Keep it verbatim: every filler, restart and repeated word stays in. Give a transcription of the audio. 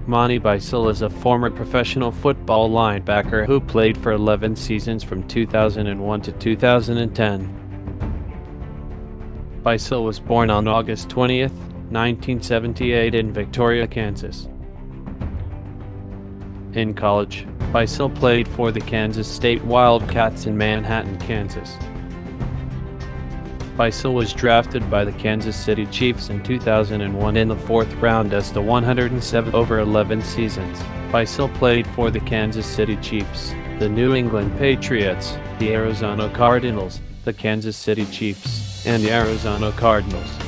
Monty Beisel is a former professional football linebacker who played for eleven seasons from two thousand one to two thousand ten. Beisel was born on August twentieth, nineteen seventy-eight in Victoria, Kansas. In college, Beisel played for the Kansas State Wildcats in Manhattan, Kansas. Beisel was drafted by the Kansas City Chiefs in two thousand one in the fourth round as the one hundred seventh over eleven seasons. Beisel played for the Kansas City Chiefs, the New England Patriots, the Arizona Cardinals, the Kansas City Chiefs, and the Arizona Cardinals.